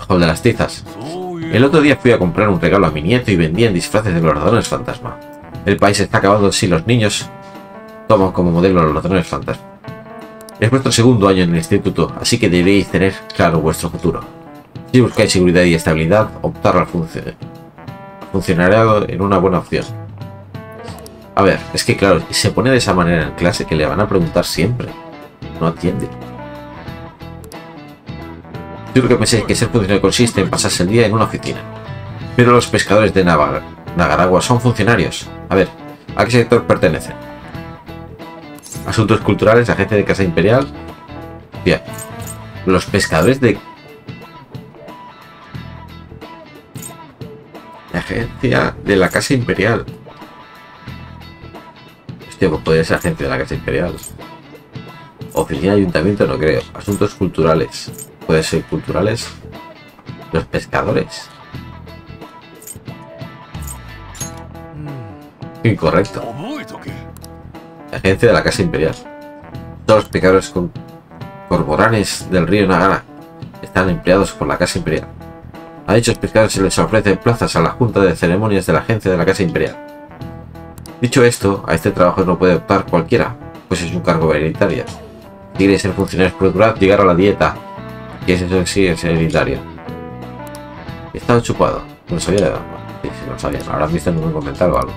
hall de las tizas. El otro día fui a comprar un regalo a mi nieto y vendían disfraces de los ladrones fantasma. El país está acabando si los niños toman como modelo los ladrones fantasma. Es vuestro segundo año en el instituto, así que deberéis tener claro vuestro futuro. Si buscáis seguridad y estabilidad, optar al funcionariado en una buena opción. A ver, es que claro, se pone de esa manera en clase que le van a preguntar siempre. No atiende. Yo creo que penséis que ser funcionario consiste en pasarse el día en una oficina. Pero los pescadores de Nagaragua son funcionarios. A ver, ¿a qué sector pertenecen? Asuntos culturales, agencia de Casa Imperial. Bien. Los pescadores de... La agencia de la Casa Imperial. Hostia, pues podría ser agencia de la Casa Imperial. Oficina de ayuntamiento no creo. Asuntos culturales. Puede ser culturales. Los pescadores. Incorrecto. Agencia de la Casa Imperial. Todos los pescadores cormoranes del río Nagara están empleados por la Casa Imperial. A dichos pescadores se les ofrecen plazas a la Junta de Ceremonias de la Agencia de la Casa Imperial. Dicho esto, a este trabajo no puede optar cualquiera, pues es un cargo hereditario. Si quieres ser funcionario procurad llegar a la dieta, que eso sí es hereditario. Estado chupado. No lo sabía. Sí, sí, lo sabía. Ahora han visto en un comentario o algo.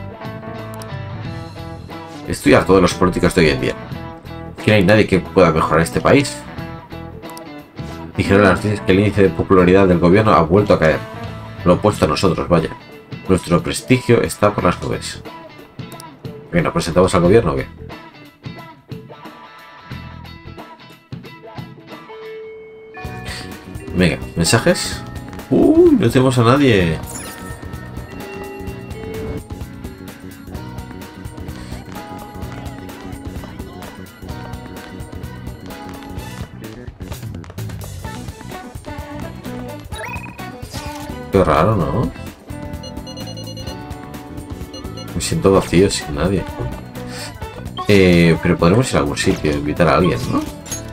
Estoy harto de los políticos de hoy en día. Que no hay nadie que pueda mejorar este país. Dijeron las noticias que el índice de popularidad del gobierno ha vuelto a caer. Lo opuesto a nosotros, vaya. Nuestro prestigio está por las nubes. ¿Que nos presentamos al gobierno o qué? Venga, ¿mensajes? No tenemos a nadie. Qué raro, ¿no? Me siento vacío sin nadie. Pero podremos ir a algún sitio, invitar a alguien, ¿no?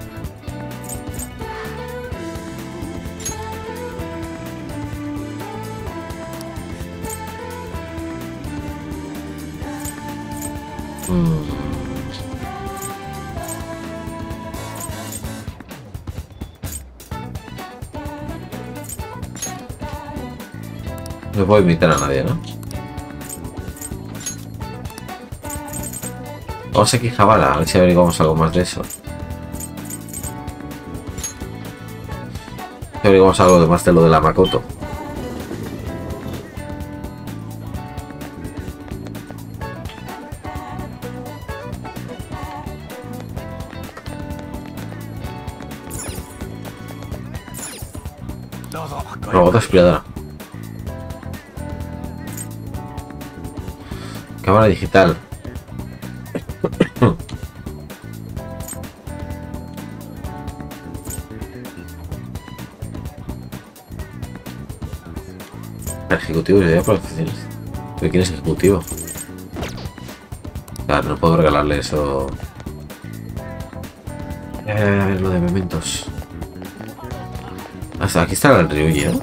No puedo invitar a nadie, ¿no? Vamos aquí a Jabala, a ver si averiguamos algo más de eso. Si averiguamos algo más de lo de la Makoto. Robot aspiradora. Cámara digital. Ejecutivo y idea para oficinas. ¿Pero quién es ejecutivo? Claro, no puedo regalarle eso. A ver lo de mementos. Hasta aquí está el Ryuji, ¿no?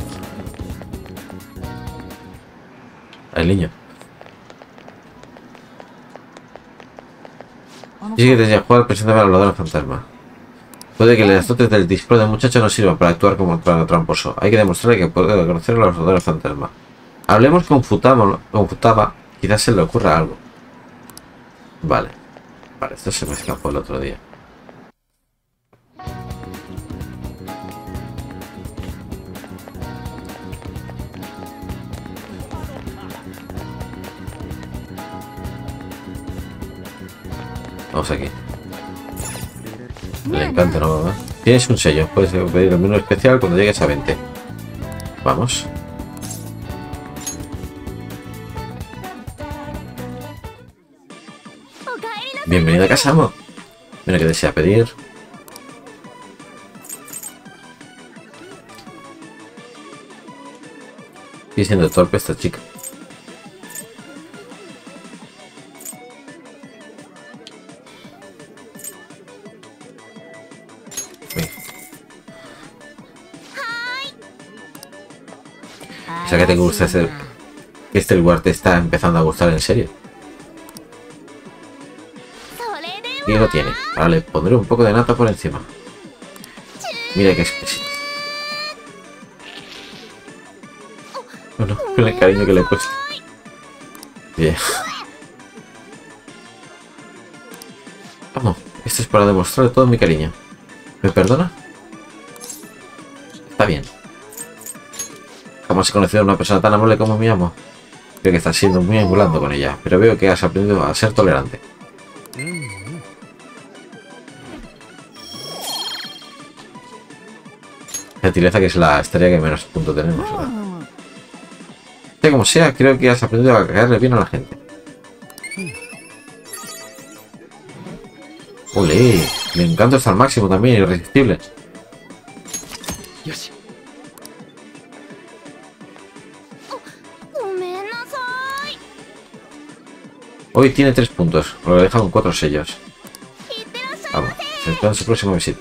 El niño. Dice que desde jugar preséntame al ladrón fantasma. Puede que las dotes del disparo del muchacho no sirvan para actuar como tramposo. Hay que demostrarle que puede reconocer a los ladrones fantasma. Hablemos con Futaba, quizás se le ocurra algo. Vale. Vale, esto se me escapó el otro día. Vamos aquí. Le encanta, ¿no? Tienes un sello. Puedes pedir el menú especial cuando llegues a 20. Vamos. Bienvenido a casa, amo. Mira que desea pedir. Sigue siendo torpe esta chica. O sea que te gusta que este lugar te está empezando a gustar en serio. Y lo tiene. Ahora le pondré un poco de nata por encima. Mira qué exquisito. Bueno, con el cariño que le he puesto. Bien. Vamos, esto es para demostrarle todo mi cariño. ¿Me perdona? Está bien. Jamás he conocido a una persona tan amable como mi amo. Creo que estás siendo muy angulando con ella, pero veo que has aprendido a ser tolerante. Gentileza, que es la estrella que menos puntos tenemos, ¿verdad? Sea como sea, creo que has aprendido a caerle bien a la gente. ¡Olé! Mi encanto está al máximo también, irresistible. Hoy tiene 3 puntos, lo deja con 4 sellos. Vamos, se espera en su próxima visita.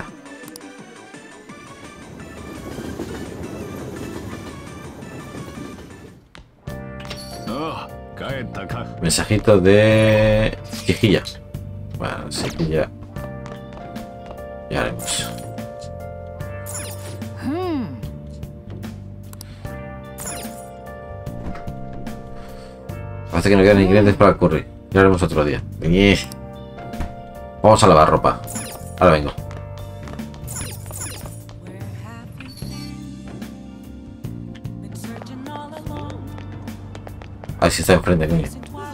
Mensajito de Quijilla. Bueno, sí que ya haremos. Parece que no quedan ingredientes para el curry. Ya haremos otro día. Vamos a lavar ropa. Ahora vengo. Ahí sí está enfrente, coño.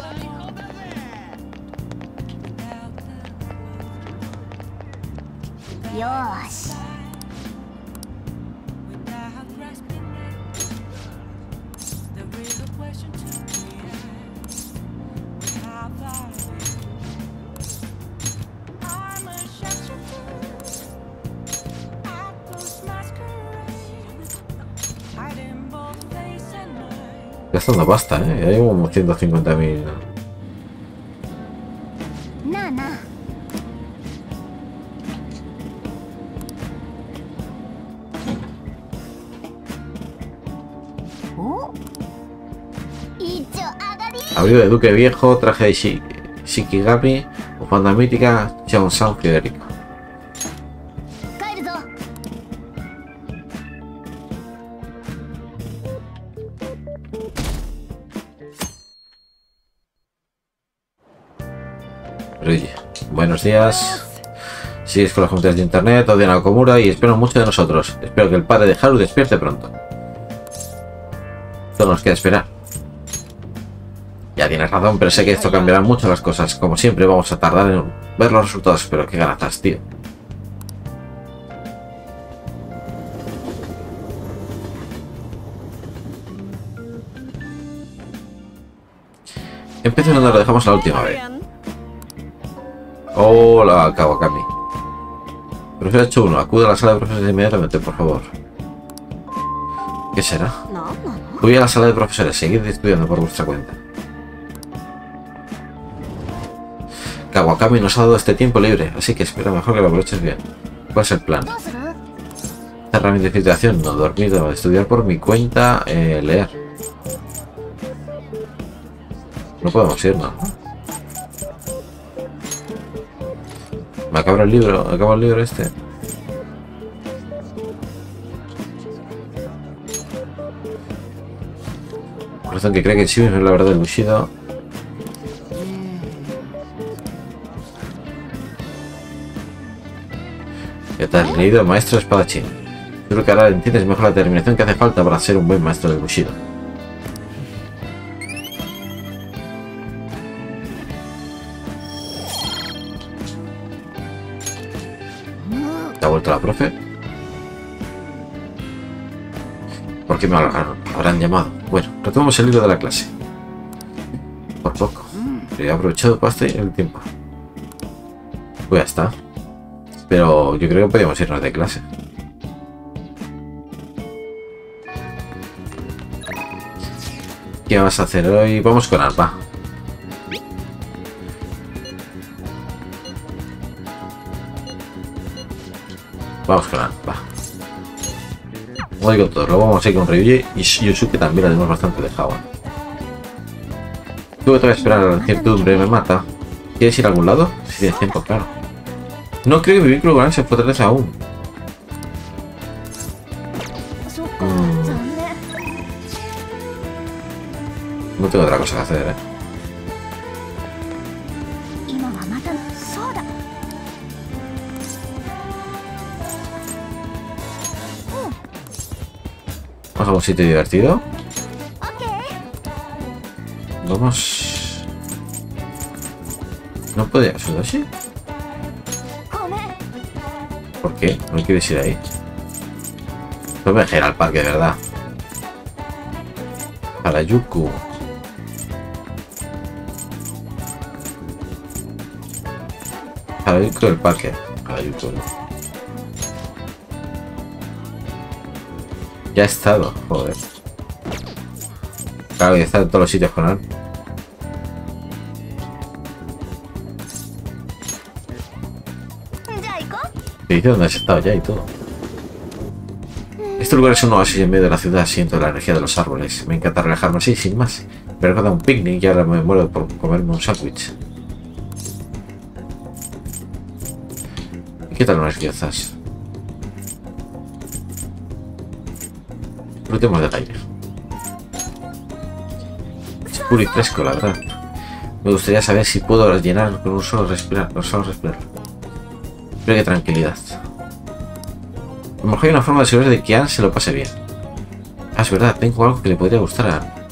Gastando pasta, ya llevo como 150.000. Abrigo de Duque Viejo, traje de Shikigami, bufanda mítica, Cheon-san Federico. Buenos días. Sigues con las juntas de internet, odian a Okumura y espero mucho de nosotros. Espero que el padre de Haru despierte pronto. Solo nos queda esperar. Ya tienes razón, pero sé que esto cambiará mucho las cosas. Como siempre, vamos a tardar en ver los resultados, pero qué ganas, tío. Empiezo donde lo dejamos la última vez. Hola, Kawakami. Profesor hecho 1, acude a la sala de profesores inmediatamente, por favor. ¿Qué será? Voy a la sala de profesores, seguid estudiando por vuestra cuenta. Kawakami nos ha dado este tiempo libre, así que espero mejor que lo aproveches bien. ¿Cuál es el plan? Cerrar mi infiltración, no dormir, estudiar por mi cuenta, leer. No podemos irnos, ¿no? Me acaba el libro este. Corazón que cree que Shimi es la verdad del Bushido. ¿Qué te has leído, maestro espadachín? Creo que ahora entiendes mejor la determinación que hace falta para ser un buen maestro del Bushido. ¿Te ha vuelto la profe? ¿Por qué me habrán llamado? Bueno, retomamos el libro de la clase. Por poco. He aprovechado bastante el tiempo. Pues ya está. Pero yo creo que podríamos irnos de clase. ¿Qué vas a hacer hoy? Vamos con Alba. Vamos con Alba. Como digo todo, lo vamos a ir con Ryuji y Yusuke también la tenemos bastante dejado. Tú que te voy a esperar, la incertidumbre me mata. ¿Quieres ir a algún lado? Si tienes tiempo, claro. No creo que mi vínculo con él se fortalece aún. No tengo otra cosa que hacer, ¿eh? Vamos a un sitio divertido. Vamos... ¿No puede hacerlo así? ¿Por qué? ¿No quieres ir ahí? No me dejes ir al parque, de verdad. Harajuku. Harajuku del parque. Harajuku, ¿no? Ya he estado, joder. Claro, he estado en todos los sitios con él. ¿Qué dice? ¿Dónde has estado ya y todo? Este lugar es un oasis en medio de la ciudad. Siento la energía de los árboles. Me encanta relajarme así, sin más. Me recuerda un picnic y ahora me muero por comerme un sándwich. ¿Qué tal unas guiozas? Disfrutemos del aire. Es puro y fresco, la verdad. Me gustaría saber si puedo llenar con un solo respirar. Pero qué tranquilidad. A lo mejor hay una forma de asegurar de que Anne se lo pase bien. Ah, es verdad, tengo algo que le podría gustar a Anne.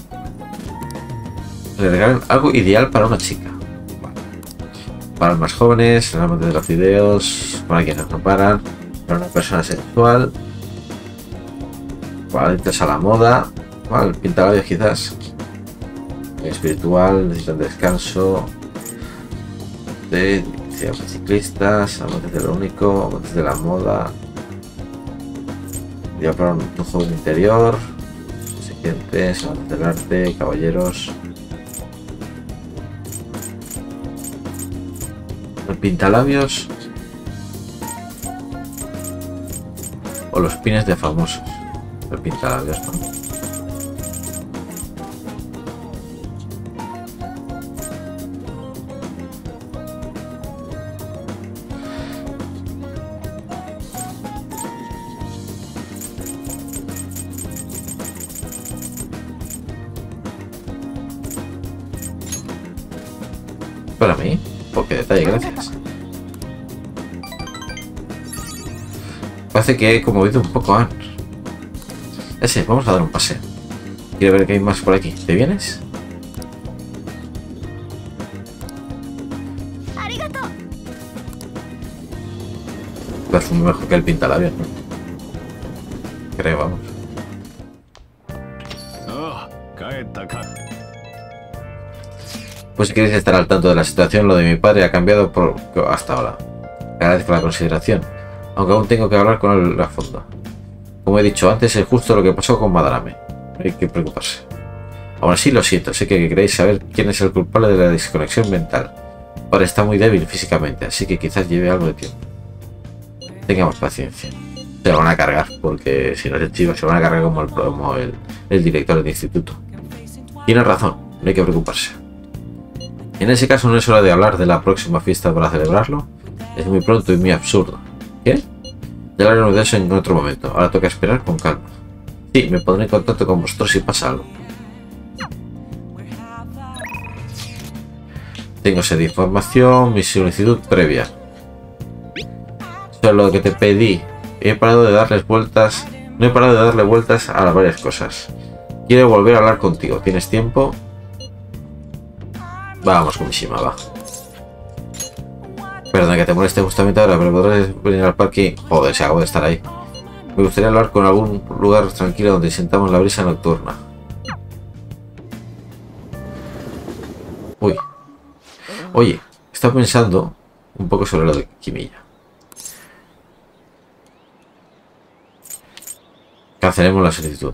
Le regalan algo ideal para una chica. Vale. Para los más jóvenes, el amante de los videos, para quienes no paran, para una persona sexual, para adictos a la moda, para el pintalabios quizás, espiritual, necesitan descanso, de ciclistas, amantes de lo único, amantes de la moda, ya para un joven interior, exigentes, amantes del arte, caballeros. El pintalabios o los pines de famosos. El pintalabios, ¿no? Para mí, porque detalle, gracias. Parece que he conmovido un poco a Anne. Ese, vamos a dar un paseo. Quiero ver qué hay más por aquí. ¿Te vienes? Perfume mejor que el pintalabios, ¿no? Creo, vamos. Pues si queréis estar al tanto de la situación, lo de mi padre ha cambiado por hasta ahora. Agradezco la consideración, aunque aún tengo que hablar con él a fondo. Como he dicho antes, es justo lo que pasó con Madarame. No hay que preocuparse. Aún así, lo siento, sé que queréis saber quién es el culpable de la desconexión mental. Ahora está muy débil físicamente, así que quizás lleve algo de tiempo. Tengamos paciencia. Se lo van a cargar, porque si no es el chico, se lo van a cargar como el director del instituto. Tiene razón, no hay que preocuparse. En ese caso no es hora de hablar de la próxima fiesta para celebrarlo. Es muy pronto y muy absurdo. ¿Qué? Ya hablaremos de eso en otro momento. Ahora toca esperar con calma. Sí, me pondré en contacto con vosotros si pasa algo. Tengo sed de información, mi solicitud previa. Solo lo que te pedí. He parado de darles vueltas. No he parado de darle vueltas a las varias cosas. Quiero volver a hablar contigo. ¿Tienes tiempo? Vamos con Mishima, va. Perdona que te moleste justamente ahora, pero podrás venir al parque. Joder, se acabó de estar ahí. Me gustaría hablar con algún lugar tranquilo donde sentamos la brisa nocturna. Uy. Oye, estaba pensando un poco sobre lo de Kimilla. Cancelemos la solicitud.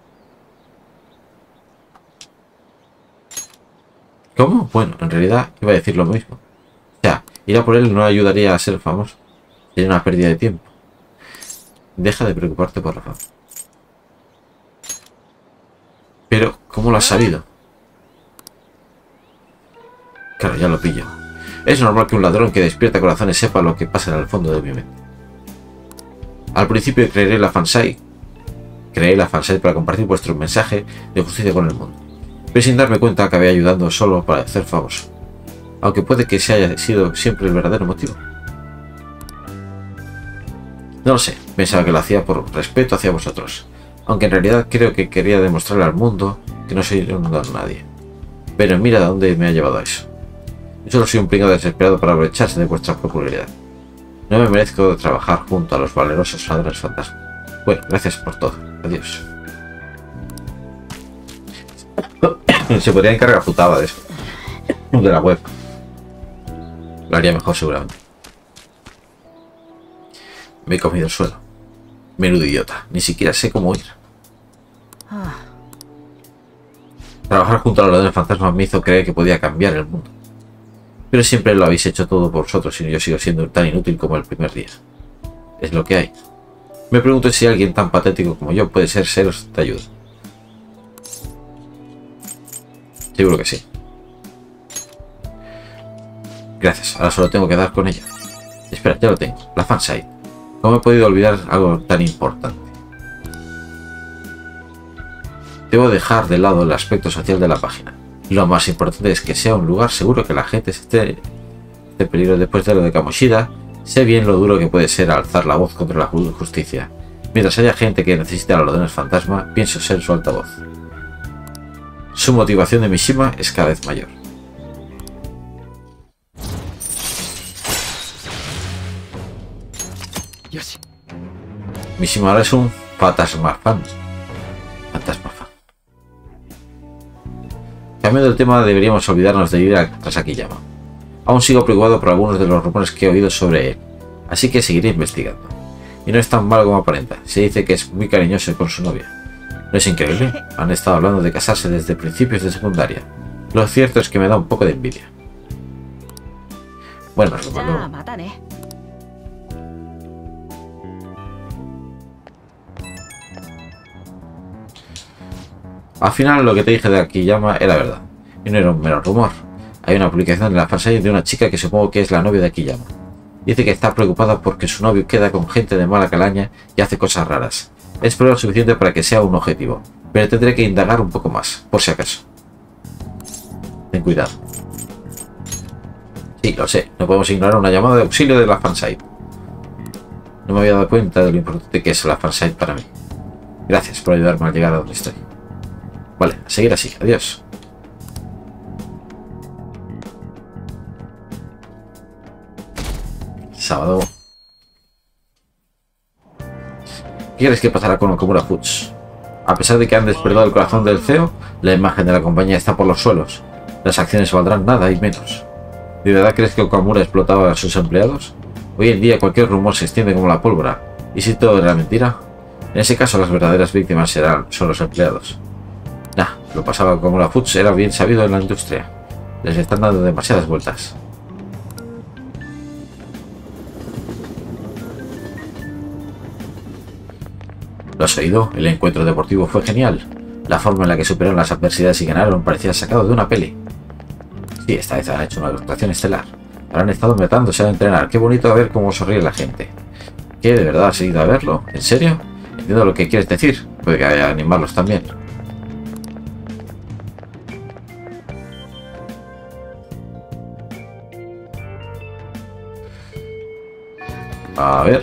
¿Cómo? Bueno, en realidad iba a decir lo mismo. O sea, ir a por él no ayudaría a ser famoso. Sería una pérdida de tiempo. Deja de preocuparte por la fama. Pero, ¿cómo lo has sabido? Claro, ya lo pillo. Es normal que un ladrón que despierta corazones sepa lo que pasa en el fondo de mi mente. Al principio creé la fansite para compartir vuestro mensaje de justicia con el mundo. Pero sin darme cuenta acabé ayudando solo para hacer famoso. Aunque puede que se haya sido siempre el verdadero motivo. No lo sé, pensaba que lo hacía por respeto hacia vosotros. Aunque en realidad creo que quería demostrarle al mundo que no soy un don nadie. Pero mira a dónde me ha llevado eso. Yo solo soy un pringado desesperado para aprovecharse de vuestra popularidad. No me merezco trabajar junto a los valerosos ladrones fantasmas. Bueno, gracias por todo. Adiós. Se podría encargar putada de eso. De la web. Lo haría mejor seguramente. Me he comido el suelo. Menudo idiota. Ni siquiera sé cómo ir. Trabajar junto a los ladrones fantasmas me hizo creer que podía cambiar el mundo. Pero siempre lo habéis hecho todo por vosotros y yo sigo siendo tan inútil como el primer día. Es lo que hay. Me pregunto si alguien tan patético como yo puede seros de ayuda. Seguro que sí. Gracias, ahora solo tengo que dar con ella. Espera, ya lo tengo. La fansite. ¿Cómo he podido olvidar algo tan importante? Debo dejar de lado el aspecto social de la página. Lo más importante es que sea un lugar seguro que la gente esté en peligro. Después de lo de Kamoshida, sé bien lo duro que puede ser alzar la voz contra la justicia. Mientras haya gente que necesite a los ladrones fantasma, pienso ser su altavoz. Su motivación de Mishima es cada vez mayor. Mishima ahora es un fantasma fan. Cambiando el tema, deberíamos olvidarnos de ir tras Akiyama. Aún sigo preocupado por algunos de los rumores que he oído sobre él, así que seguiré investigando. Y no es tan malo como aparenta. Se dice que es muy cariñoso con su novia. ¿No es increíble? Han estado hablando de casarse desde principios de secundaria. Lo cierto es que me da un poco de envidia. Bueno, nos vemos luego. Al final lo que te dije de Akiyama era verdad, y no era un mero rumor. Hay una publicación en la fansite de una chica que supongo que es la novia de Akiyama. Dice que está preocupada porque su novio queda con gente de mala calaña y hace cosas raras. Es prueba suficiente para que sea un objetivo, pero tendré que indagar un poco más, por si acaso. Ten cuidado. Sí, lo sé, no podemos ignorar una llamada de auxilio de la fansite. No me había dado cuenta de lo importante que es la fansite para mí. Gracias por ayudarme a llegar a donde estoy. Vale, a seguir así. Adiós. Sábado. ¿Qué crees que pasará con Okumura Foods? A pesar de que han despertado el corazón del CEO, la imagen de la compañía está por los suelos. Las acciones valdrán nada y menos. ¿De verdad crees que Okumura explotaba a sus empleados? Hoy en día cualquier rumor se extiende como la pólvora. ¿Y si todo era mentira? En ese caso las verdaderas víctimas son los empleados. Nah, lo pasaba con Okumura Foods era bien sabido en la industria. Les están dando demasiadas vueltas. ¿Lo has oído? El encuentro deportivo fue genial. La forma en la que superaron las adversidades y ganaron parecía sacado de una peli. Sí, esta vez han hecho una actuación estelar. Ahora han estado matándose a entrenar. Qué bonito ver cómo sonríe la gente. ¿Qué? ¿De verdad has ido a verlo? ¿En serio? Entiendo lo que quieres decir. Puede que haya animarlos también. A ver.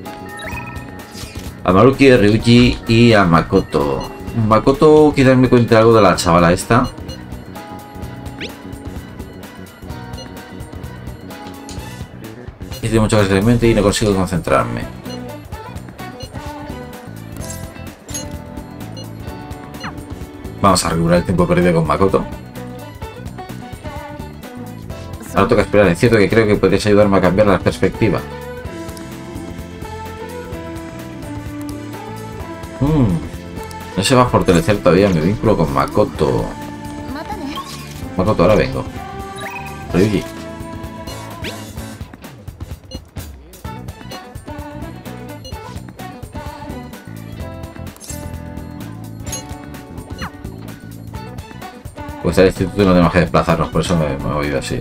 A Maruki, a Ryuji y a Makoto. Makoto quizás me cuente algo de la chavala esta. Hice muchas cosas en mente y no consigo concentrarme. Vamos a recuperar el tiempo perdido con Makoto. Ahora toca esperar. Es cierto que creo que podrías ayudarme a cambiar la perspectiva. No se va a fortalecer todavía mi vínculo con Makoto. Makoto, ahora vengo. Ryuji. Pues al instituto no tenemos que desplazarnos, por eso me he movido así.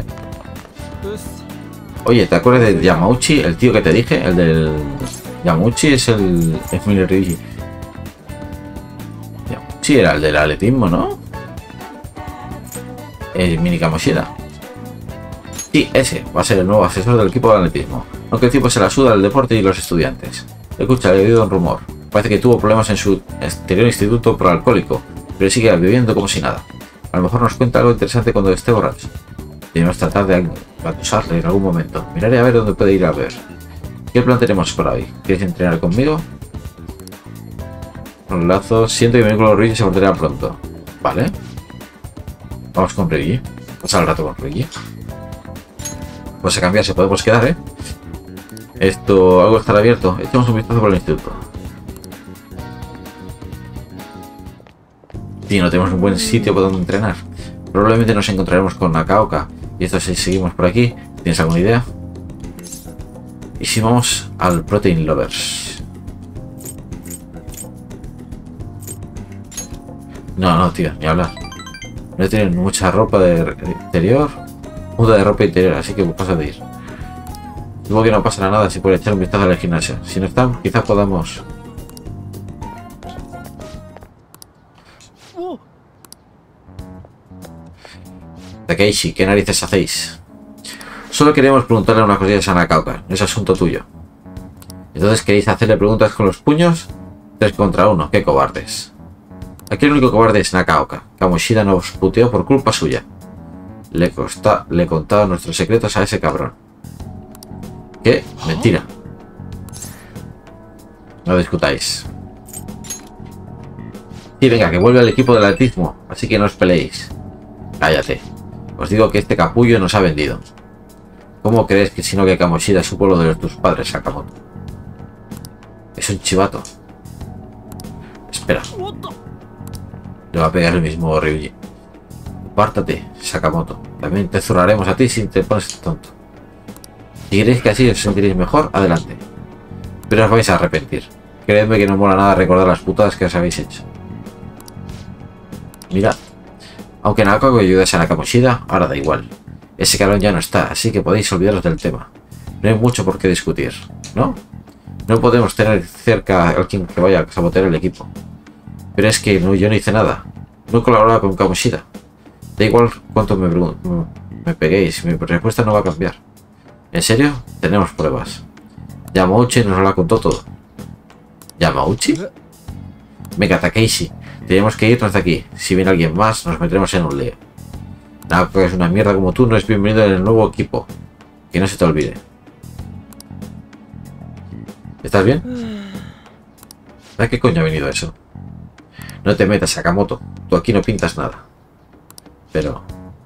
Oye, ¿te acuerdas de Yamauchi? El tío que te dije, el del... Yamauchi es el... Es Mini Ryuji. Yamauchi era el del atletismo, ¿no? El Mini Kamoshida. Sí, ese va a ser el nuevo asesor del equipo de atletismo. Aunque el tipo se la suda del deporte y los estudiantes. Escucha, he oído un rumor. Parece que tuvo problemas en su anterior instituto por alcohólico, pero sigue viviendo como si nada. A lo mejor nos cuenta algo interesante cuando esté borracho. Debemos tratar de acusarle en algún momento. Miraré a ver dónde puede ir a ver. ¿Qué plan tenemos por hoy? ¿Quieres entrenar conmigo? Un lazo. Siento que mi amigo Ryuji se volverá pronto. Vale. Vamos con Ryuji. Pasar el rato con Ryuji. Pues a cambiarse podemos quedar, ¿eh? Esto, algo estará abierto. Echamos un vistazo por el instituto. Sí, no tenemos un buen sitio por donde entrenar. Probablemente nos encontraremos con Nakaoka. Y esto si seguimos por aquí. ¿Tienes alguna idea? Y si vamos al Protein Lovers. No, tío, ni hablar. No tienen mucha ropa de interior. Muda de ropa interior, así que pasa de ir. Supongo que no pasará nada si puede echar un vistazo a la gimnasia. Si no están, quizás podamos... Takeishi, ¿qué narices hacéis? Solo queríamos preguntarle unas cosillas a Nakaoka. No es asunto tuyo. Entonces, ¿queréis hacerle preguntas con los puños? 3 contra 1, qué cobardes. Aquí el único cobarde es Nakaoka. Kamoshida nos puteó por culpa suya. Le contaba nuestros secretos a ese cabrón. ¿Qué? Mentira. No discutáis. Sí, venga, que vuelve al equipo del atletismo, así que no os peleéis. Cállate. Os digo que este capullo nos ha vendido. ¿Cómo crees que sino que Kamoshida supo lo de tus padres, Sakamoto? Es un chivato. Espera. Le va a pegar el mismo Ryuji. Apártate, Sakamoto. También te zurraremos a ti si te pones tonto. Si queréis que así os sentiréis mejor, adelante. Pero os vais a arrepentir. Creedme que no mola nada recordar las putadas que os habéis hecho. Mirad. Aunque Nakaoka ayudase a Kamoshida, ahora da igual. Ese cabrón ya no está, así que podéis olvidaros del tema. No hay mucho por qué discutir, ¿no? No podemos tener cerca a alguien que vaya a sabotear el equipo. Pero es que no, yo no hice nada. No colaboraba con Kamoshida. Da igual cuánto me peguéis, mi respuesta no va a cambiar. ¿En serio? Tenemos pruebas. Yamauchi nos lo contó todo. ¿Yamauchi? Venga, Takeishi. Tenemos que irnos de aquí. Si viene alguien más, nos meteremos en un lío. Nakaoka es una mierda como tú, no es bienvenido en el nuevo equipo. Que no se te olvide. ¿Estás bien? ¿A qué coño ha venido eso? No te metas, Sakamoto. Tú aquí no pintas nada. Pero...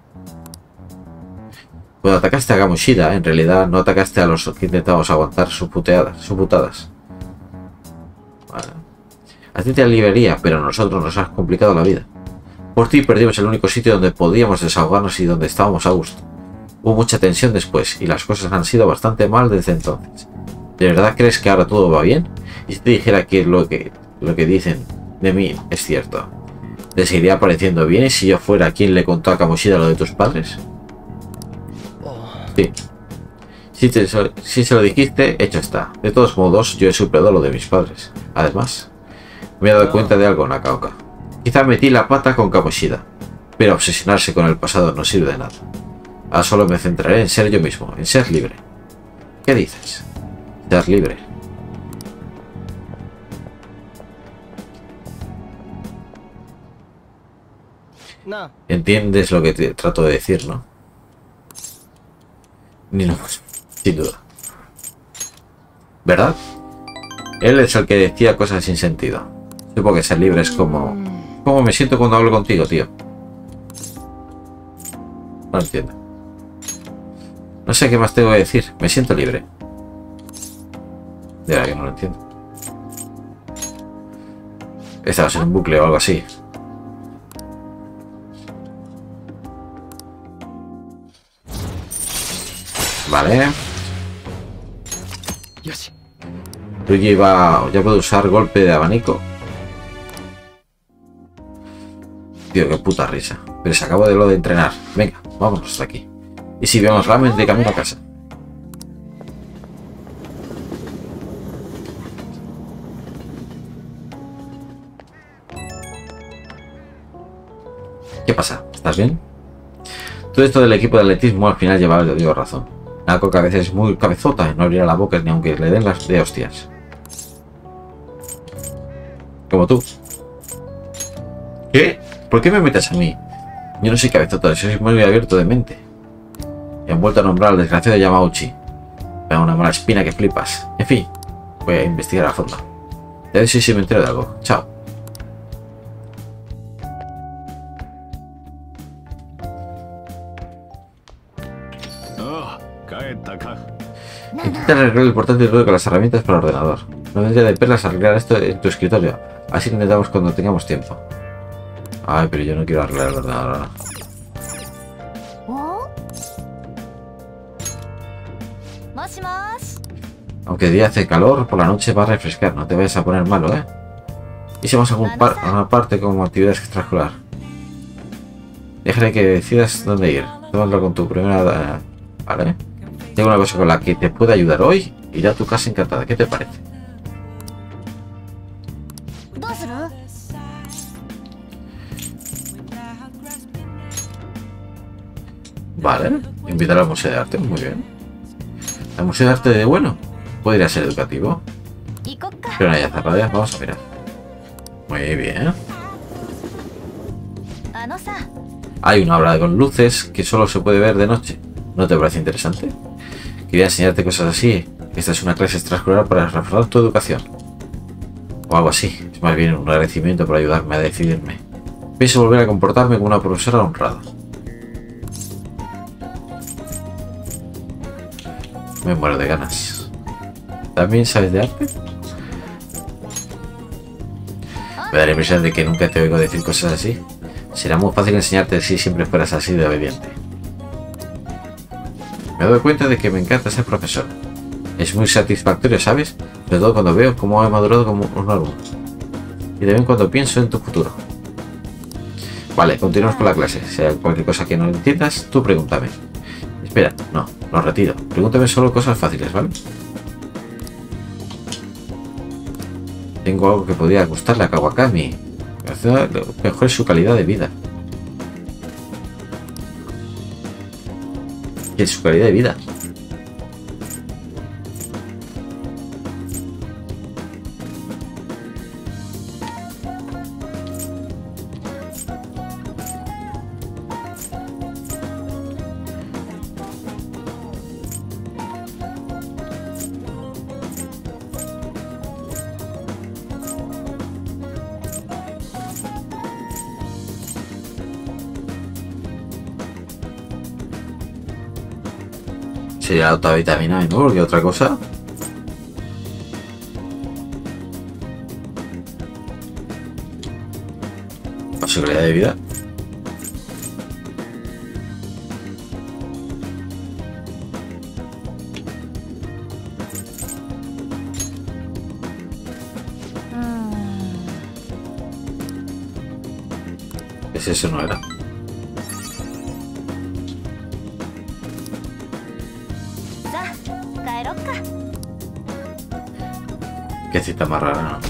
Cuando atacaste a Kamoshida, en realidad no atacaste a los que intentamos aguantar sus putadas. Vale. A ti te aliviaría, pero a nosotros nos has complicado la vida. Por ti perdimos el único sitio donde podíamos desahogarnos y donde estábamos a gusto. Hubo mucha tensión después y las cosas han sido bastante mal desde entonces. ¿De verdad crees que ahora todo va bien? Y si te dijera que lo que dicen de mí es cierto, ¿te seguiría pareciendo bien si yo fuera quien le contó a Kamoshida lo de tus padres? Sí. Si se lo dijiste, hecho está. De todos modos, yo he superado lo de mis padres. Además, me he dado cuenta de algo, Nakaoka. Quizá metí la pata con Kamoshida, pero obsesionarse con el pasado no sirve de nada. Ahora solo me centraré en ser yo mismo, en ser libre. ¿Qué dices? Ser libre. No. ¿Entiendes lo que te trato de decir, no? Ni no, sin duda. ¿Verdad? Él es el que decía cosas sin sentido. Supongo que ser libre es como... ¿Cómo me siento cuando hablo contigo, tío? No entiendo. No sé qué más tengo que decir. Me siento libre. De verdad que no lo entiendo. Estabas en un bucle o algo así. Vale. Ryuji ya puede usar golpe de abanico. Tío, qué puta risa. Pero se acabó de lo de entrenar. Venga, vámonos hasta aquí. Y si vemos ramen de camino a casa. ¿Qué pasa? ¿Estás bien? Todo esto del equipo de atletismo al final lleva razón. La Coca a veces es muy cabezota y no abrirá la boca ni aunque le den las de hostias. Como tú. ¿Qué? ¿Por qué me metes a mí? Yo no soy cabezota, soy muy abierto de mente. Y han vuelto a nombrar al desgraciado de Yamauchi. Me da una mala espina que flipas. En fin, voy a investigar a fondo. Te ver si me entero de algo. Chao. Intenta arreglar el portátil con las herramientas para el ordenador. No vendría de perlas arreglar esto en tu escritorio. Así lo intentamos cuando tengamos tiempo. Ay, pero yo no quiero arreglar el ordenador ahora. Aunque de día hace calor, por la noche va a refrescar. No te vayas a poner malo, ¿eh? Y si vamos a una parte como actividad extraescolar. Déjale que decidas dónde ir. Tómalo con tu primera... Vale. Tengo una cosa con la que te puede ayudar hoy. Iré a tu casa encantada. ¿Qué te parece? Vale. Invitar al Museo de Arte. Muy bien. ¿El Museo de Arte de bueno? Podría ser educativo. Pero no hay cerradas. Vamos a mirar. Muy bien. Hay una obra con luces que solo se puede ver de noche. ¿No te parece interesante? Quería enseñarte cosas así. Esta es una clase extraescolar para reforzar tu educación. O algo así. Es más bien un agradecimiento por ayudarme a decidirme. Pienso volver a comportarme como una profesora honrada. Me muero de ganas. ¿También sabes de arte? Me da la impresión de que nunca te oigo decir cosas así. Será muy fácil enseñarte si siempre fueras así de obediente. Me doy cuenta de que me encanta ser profesor. Es muy satisfactorio, ¿sabes? Sobre todo cuando veo cómo he madurado como un alumno. Y también cuando pienso en tu futuro. Vale, continuamos con la clase. Si hay cualquier cosa que no entiendas, tú pregúntame. Espera, no, lo retiro. Pregúntame solo cosas fáciles, ¿vale? Tengo algo que podría gustarle a Kawakami. Mejor es su calidad de vida. ¿Qué es su calidad de vida? ¿Sería la otra vitamina y no? Porque otra cosa. Posibilidad de vida. ¿Es eso no era? Qué cita más rara, ¿no?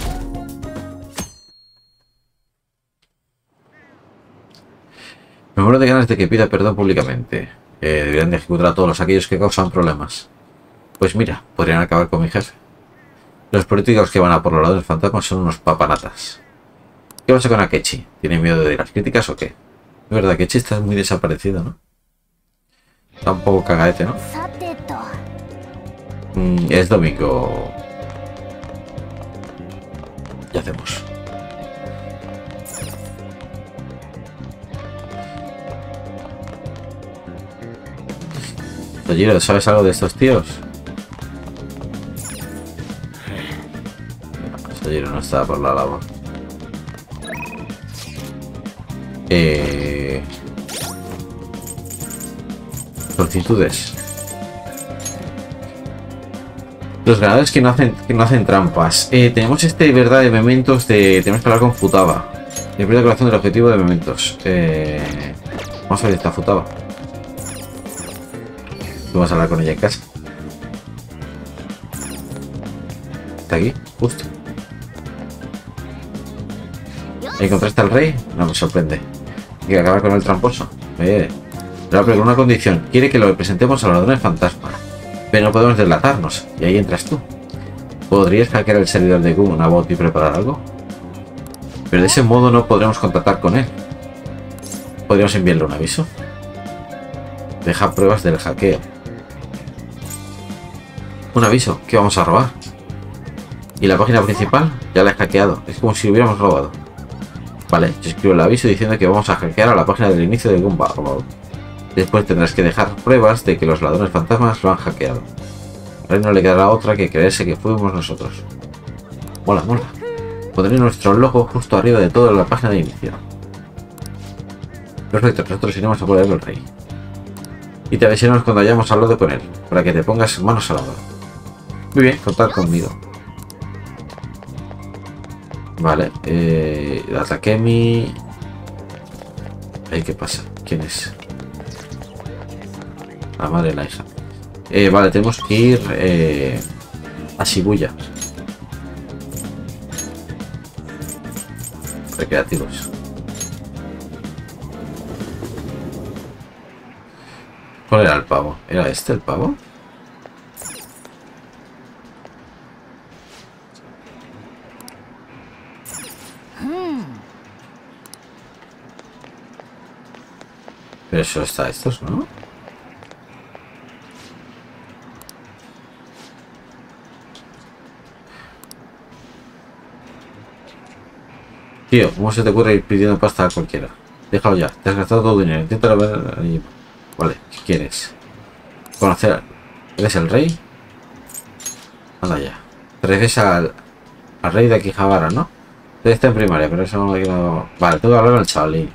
Me muero de ganas de que pida perdón públicamente. Deberían de ejecutar a todos aquellos que causan problemas. Pues mira, podrían acabar con mi jefe. Los políticos que van a por los ladrones fantasmas son unos papanatas. ¿Qué pasa con Akechi? ¿Tiene miedo de las críticas o qué? Es verdad, Akechi está muy desaparecido, ¿no? Está un poco cagadete, ¿no? Es domingo. ¿Qué hacemos? Tojiro, ¿sabes algo de estos tíos? Tojiro no está por la labor. Solicitudes. Los ganadores que no hacen trampas. Tenemos verdad de mementos de... Tenemos que hablar con Futaba. Primera declaración del objetivo de mementos. Vamos a ver esta futaba. Vamos a hablar con ella en casa. Está aquí, justo. ¿Encontraste al rey? No me sorprende. Hay que acabar con el tramposo. Pero con una condición. Quiere que lo presentemos a los ladrones fantasma. Pero no podemos delatarnos. Y ahí entras tú. ¿Podrías hackear el servidor de Google, una bot y preparar algo? Pero de ese modo no podremos contactar con él. ¿Podríamos enviarle un aviso? Deja pruebas del hackeo. Un aviso. ¿Qué vamos a robar? ¿Y la página principal? Ya la he hackeado. Es como si hubiéramos robado. Vale, yo escribo el aviso diciendo que vamos a hackear a la página del inicio de Goomba. Después tendrás que dejar pruebas de que los ladrones fantasmas lo han hackeado. Al rey no le quedará otra que creerse que fuimos nosotros. Mola, mola. Pondré nuestro logo justo arriba de toda la página de inicio. Perfecto, nosotros iremos a por el rey. Y te avisaremos cuando hayamos hablado con él, para que te pongas manos a la obra. Muy bien, contad conmigo. Vale, Takemi. Ahí, ¿qué pasa? ¿Quién es? La madre de la hija. Vale, tenemos que ir a Shibuya. Recreativos. ¿Cuál era el pavo? ¿Era este el pavo? Pero eso está estos, ¿no? Tío, ¿cómo se te ocurre ir pidiendo pasta a cualquiera? Déjalo ya, te has gastado todo el dinero. Inténtalo ver allí. Vale, ¿qué quieres? Conocer. ¿Eres el rey? Anda ya. Te refieres al rey de Akihabara, ¿no? Debe estar en primaria, pero eso no me quiero... Vale, tengo que hablar al chavalín.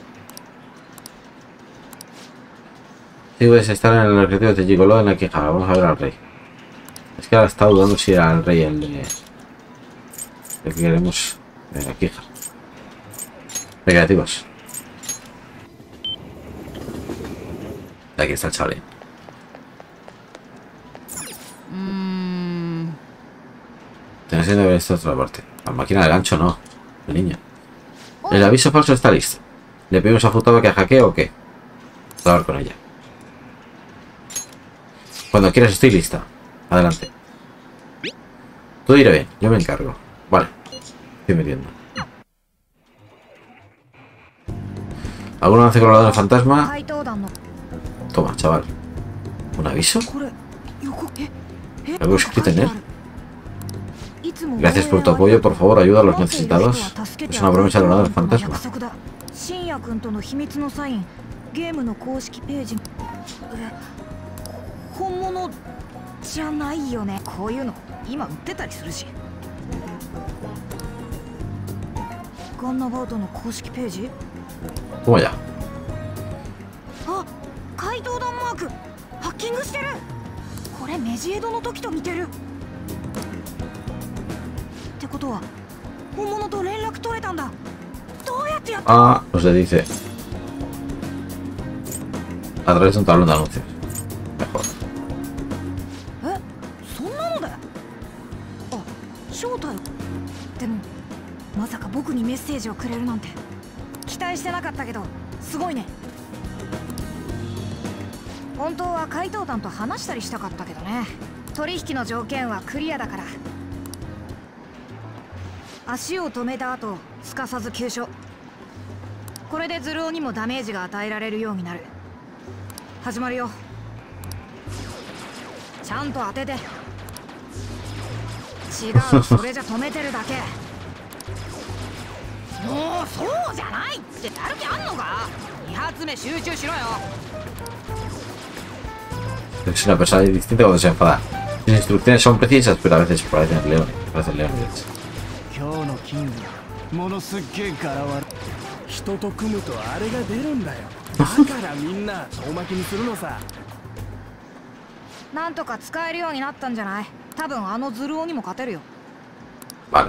Sí, puedes estar en el recreativo de Gigolo en Akihabara. Vamos a ver al rey. Es que ahora está dudando si era el rey el que queremos en Akihabara. Recreativos. Aquí está el chavalín. Tienes que ver esta otra parte. La máquina de gancho no. El niño. El aviso falso está listo. ¿Le pedimos a Futaba que hackee o qué? Voy a hablar con ella. Cuando quieras estoy lista. Adelante. Todo irá bien. Yo me encargo. Vale. Estoy metiendo. ¿Algún avance con el fantasma? Toma, chaval. ¿Un aviso? ¿Algo escrito en él? Gracias por tu apoyo, por favor, ayuda a los necesitados. Es una promesa de del fantasma. Toma ya. Ah, nos le dice a través de un tablón de anuncios. Mejor. Es una persona distinta cuando se enfada. Las instrucciones son precisas, pero a veces parecen leones. Parecen leones. Vale.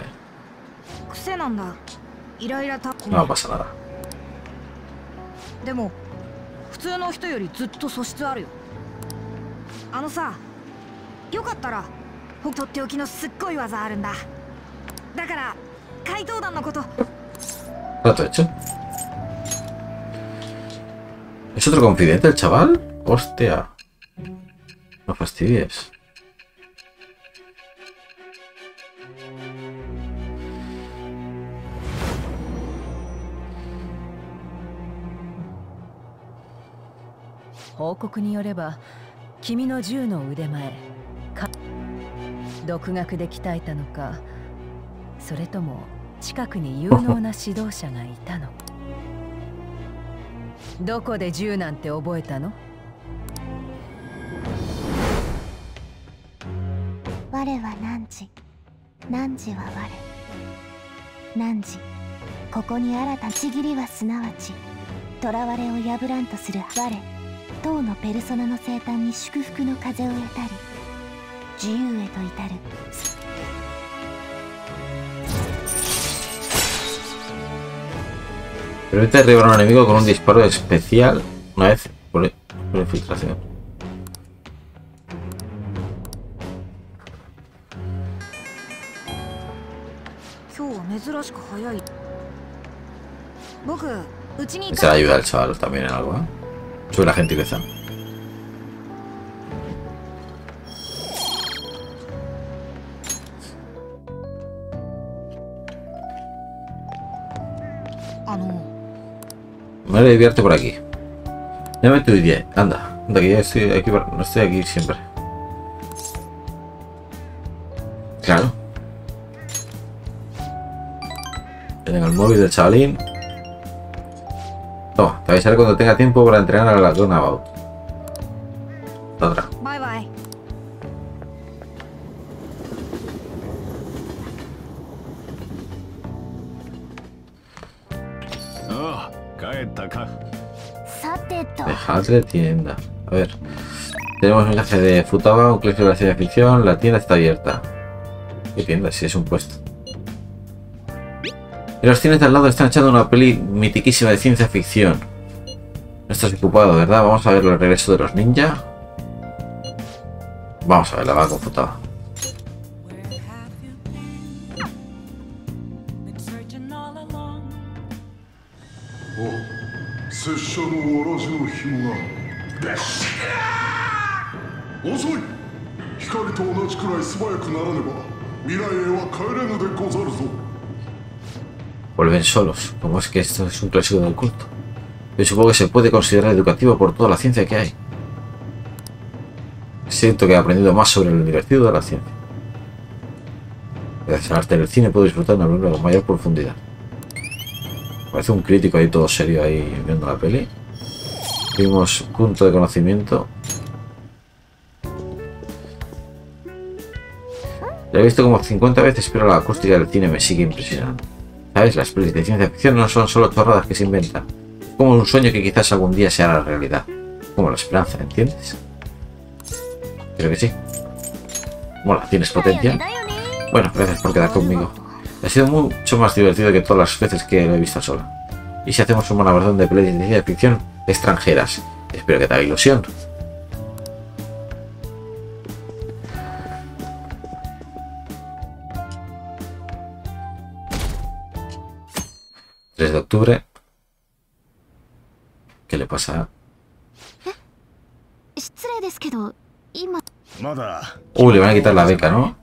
No pasa nada. 普通の人よりずっと素質あるよ。あのさ、よかったらとっておきのすっごい技あるんだ。だから怪盗団のこと。 Trato hecho. ¿Es otro confidente el chaval? Hostia. No fastidies. Hokokuによれば、君の銃の腕前、独学で鍛えたのか、それとも近くに有能な指導者がいたの？どこで銃なんて覚えたの？ 我は汝、汝は我。汝、ここに新たちぎりはすなわち、囚われを破らんとする我、当のペルソナの生誕に祝福の風を得たり、自由へと至る。 Permite derribar a un enemigo con un disparo especial una vez por infiltración. Se le ayuda al chaval también en algo, ¿eh? Sube la gentileza. Me divierte por aquí. Dame tu idea. Anda, anda, que ya estoy aquí, no estoy aquí siempre. Claro. Tengo el móvil del chavalín. Toma, te avisaré cuando tenga tiempo para entrenar a la Runabout. Otra. Bye bye. Dejadle tienda. A ver. Tenemos un mensaje de Futaba, un clásico de la ciencia ficción. La tienda está abierta. ¿Qué tienda? Si es un puesto. En los cines de al lado están echando una peli mitiquísima de ciencia ficción. No estás ocupado, ¿verdad? Vamos a ver el regreso de los ninja. Vamos a ver, la va con Futaba. Vuelven solos. ¿Cómo es que esto es un clásico del culto? Yo supongo que se puede considerar educativo por toda la ciencia que hay. Siento que he aprendido más sobre lo divertido de la ciencia. Gracias al arte del cine puedo disfrutar de una película con mayor profundidad. Parece un crítico ahí todo serio ahí viendo la peli. Tuvimos punto de conocimiento. La he visto como 50 veces, pero la acústica del cine me sigue impresionando. ¿Sabes? Las pelis de ciencia ficción no son solo chorradas que se inventan. Es como un sueño que quizás algún día se hará realidad. Como la esperanza, ¿entiendes? Creo que sí. Mola, ¿tienes potencia? Bueno, gracias por quedar conmigo. Ha sido mucho más divertido que todas las veces que lo he visto sola. ¿Y si hacemos una versión de pelis de ciencia ficción extranjeras? Espero que te haga ilusión. ¿3 de octubre? ¿Qué le pasa? Le van a quitar la beca, ¿no?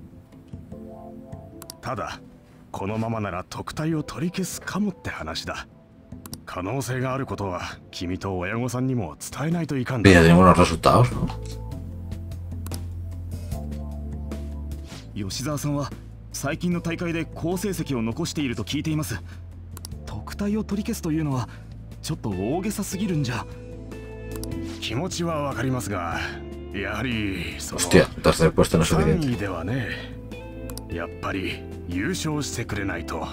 ただこのままなら特待を取り消すかもって話だ。可能性があることは君と親御さんにも伝えないといかんだ。 Ya tenemos los resultados, ¿no? 吉沢さんは最近の大会で好成績を残していると聞いています。特待を取り消すというのはちょっと大げさすぎるんじゃ。気持ちはわかりますが、やはりその3位ではね、やっぱり優勝してくれないと。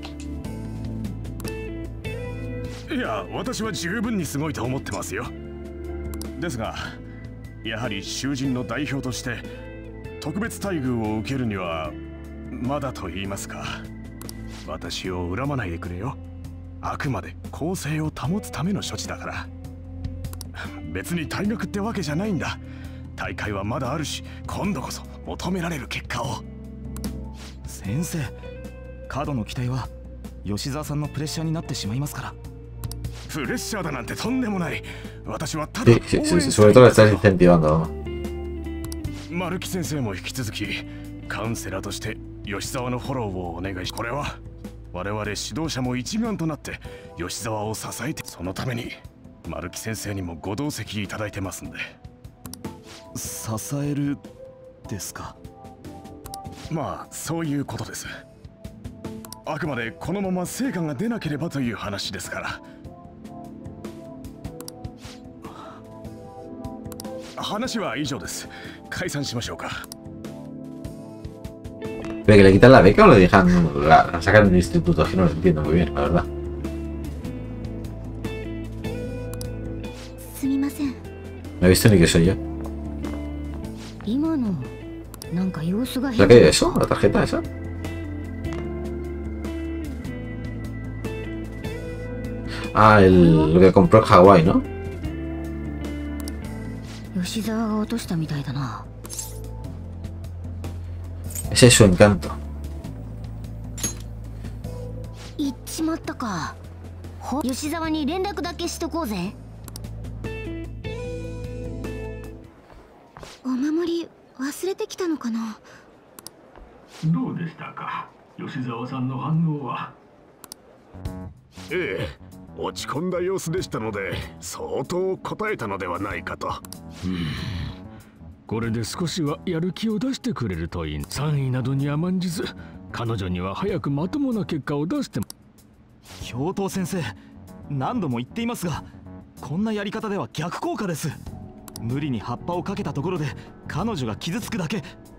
いや、私は十分にすごいと思ってますよ。ですが、やはり囚人の代表として特別待遇を受けるにはまだと言いますか。私を恨まないでくれよ。あくまで公正を保つための処置だから。 別に退学ってわけじゃないんだ。大会はまだあるし、今度こそ求められる結果を。先生、過度の期待は吉沢さんのプレッシャーになってしまいますから。プレッシャーだなんてとんでもない。私はただ sobre todo le estás incentivando. 丸木先生も引き続きカウンセラーとして吉沢のフォローをお願いし、これは我々指導者も一丸となって吉沢を支えて、そのために丸木先生にもご同席いただいてますんで。支えるですか。まあそういうことです。あくまでこのまま成果が出なければという話ですから。話は以上です。解散しましょうか。 ¿Pero que le quitan la beca o le dejan la sacan del instituto? Es que no lo entiendo muy bien, la verdad. すみません。 No he visto ni que soy yo. 今のなんか様子が ¿La que eso? ¿La tarjeta esa? Ah, lo que compró en Hawái, ¿no? 吉沢が落としたみたいだな。 Ese es su encanto. 行っちまったか。吉沢に連絡だけしとこうぜ。お守り忘れてきたのかな。 どうでしたか、吉沢さんの反応は。 ええ、落ち込んだ様子でしたので相当答えたのではないかと。 これで少しはやる気を出してくれるといい。3位などに甘んじず、彼女には早くまともな結果を出しても。 教頭先生、何度も言っていますが、こんなやり方では逆効果です。無理に葉っぱをかけたところで彼女が傷つくだけ。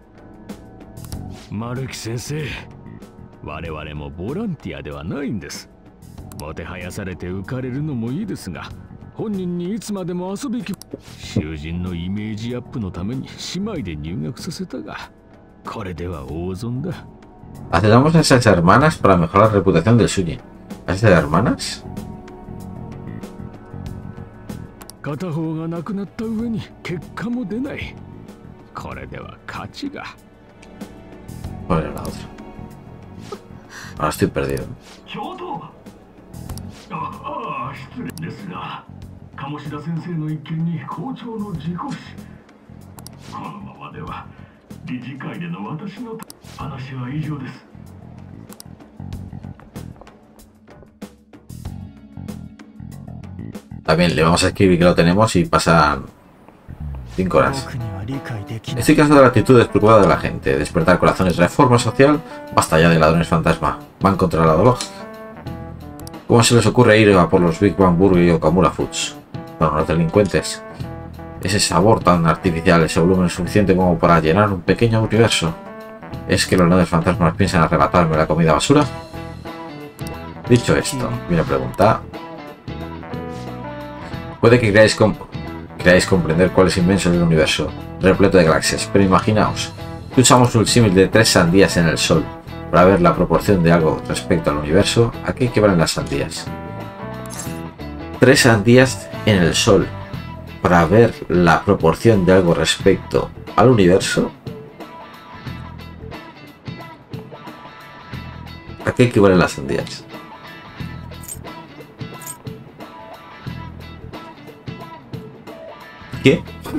丸木先生、我々もボランティアではないんです。もてはやされて浮かれるのもいいですが、本人にいつまでも遊びき。囚人のイメージアップのために姉妹で入学させたが、これでは大損だ。 Ayudamos a esas hermanas para mejorar la reputación del Shuji. ¿A esas hermanas? 片方が亡くなった上に結果も出ない。これでは勝ちが。 ¿Cuál era la otra? Ahora estoy perdido. 教頭。ああ、失礼ですが、鴨志田先生の一件に校長の事故死。このままでは理事会での私の話は以上です。 También le vamos a escribir que lo tenemos y pasan 5 horas. Estoy cansado de la actitud despreocupada de la gente. Despertar corazones, reforma social. Basta ya de ladrones fantasma. Van contra la lógica. ¿Cómo se les ocurre ir a por los Big Bang Burger y Okamura Foods? Bueno, los delincuentes. Ese sabor tan artificial, ese volumen suficiente como para llenar un pequeño universo. ¿Es que los ladrones fantasmas piensan arrebatarme la comida basura? Dicho esto, viene a preguntar. Puede que creáis comprender cuál es inmenso el universo, repleto de galaxias, pero imaginaos que usamos un símil de 3 sandías en el Sol para ver la proporción de algo respecto al universo. ¿A qué equivalen las sandías? 3 sandías en el Sol para ver la proporción de algo respecto al universo. ¿A qué equivalen las sandías? ¿Qué?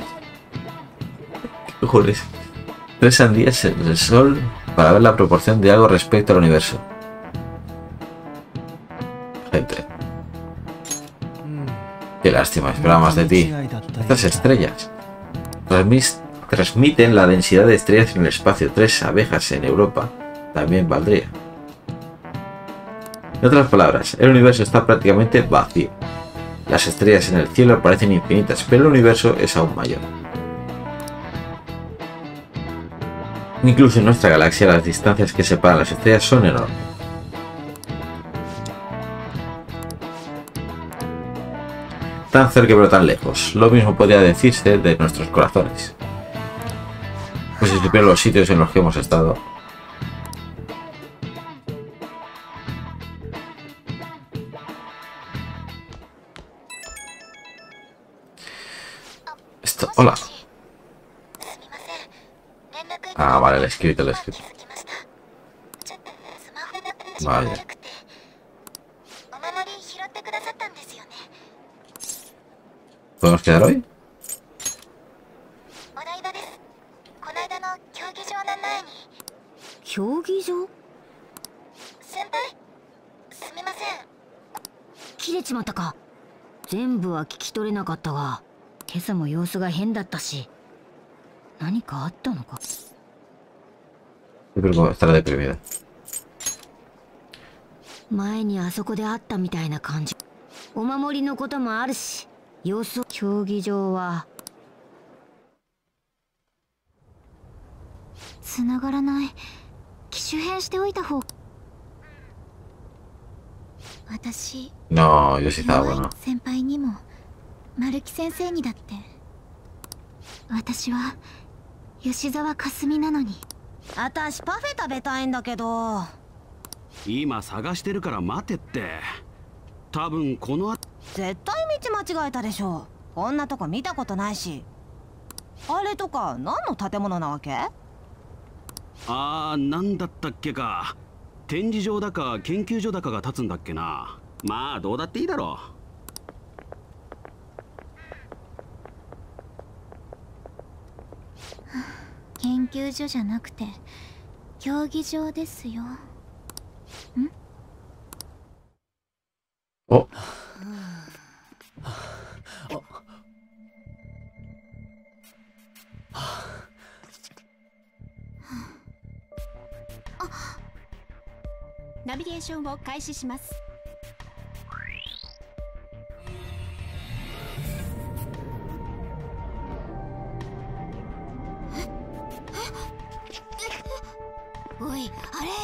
¿Qué cojones? 3 sandías en el Sol para ver la proporción de algo respecto al universo. Gente. Qué lástima, esperaba más de ti. Estas estrellas transmiten la densidad de estrellas en el espacio. 3 abejas en Europa también valdría. En otras palabras, el universo está prácticamente vacío. Las estrellas en el cielo parecen infinitas, pero el universo es aún mayor. Incluso en nuestra galaxia las distancias que separan las estrellas son enormes. Tan cerca pero tan lejos. Lo mismo podría decirse de nuestros corazones. Pues si supieran los sitios en los que hemos estado. esto? Hola. Ah, vale, el escrito, el escrito. Vaya. ¿Podemos quedar hoy? Yo creo que estará deprimida. 前にあそこで会ったみたいな感じ。お守りのこともあるし、様子競技場は繋がらない。機種変しておいた方。私 No, yo sí estaba bueno. 先輩にも丸木先生にだって。私は吉沢かすみなのに。 あたしパフェ食べたいんだけど。 今探してるから待てって。多分この絶対道間違えたでしょ。こんなとこ見たことないし。あれとか何の建物なわけ？ なんだったっけか。展示場だか研究所だかが立つんだっけな。まあどうだっていいだろう。研究所じゃなくて競技場ですよ。 お。 ナビゲーションを開始します。おい、あれ。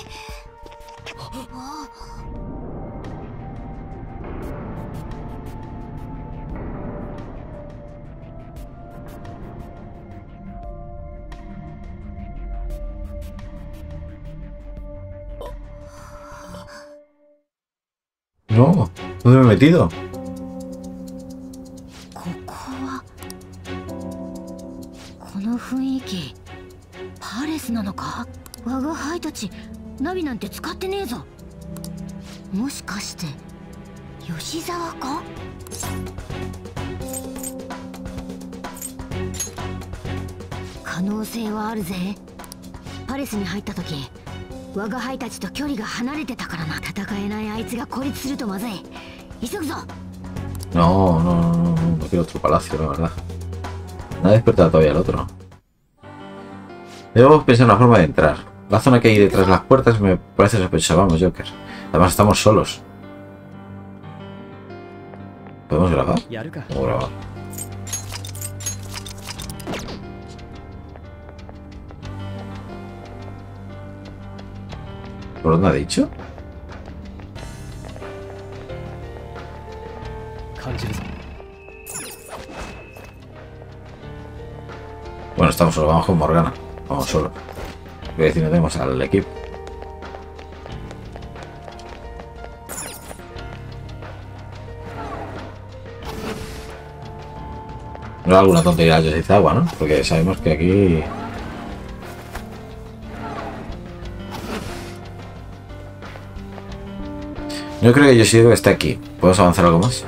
No, ¿dónde me he metido? ここはこの雰囲気パレスなのか？我が輩たちナビなんて使ってねえぞ。もしかして吉沢か？可能性はあるぜ。パレスに入った時我が輩たちと距離が離れてたからな。戦えないあいつが孤立するとまずい。急ぐぞ。 No, no, no, no, no quiero otro palacio, la verdad. No ha despertado todavía el otro. Debemos pensar en una forma de entrar. La zona que hay detrás de las puertas me parece sospechosa. Vamos, Joker. Además estamos solos. ¿Podemos grabar? ¿Cómo grabar? ¿Por dónde ha dicho? Bueno, estamos solos, vamos con Morgana. Vamos solos. Voy a decir, no tenemos al equipo. No es alguna tontería de Yoshizawa, ¿no? Porque sabemos que aquí... Yo creo que Yoshizawa está aquí. ¿Podemos avanzar algo más?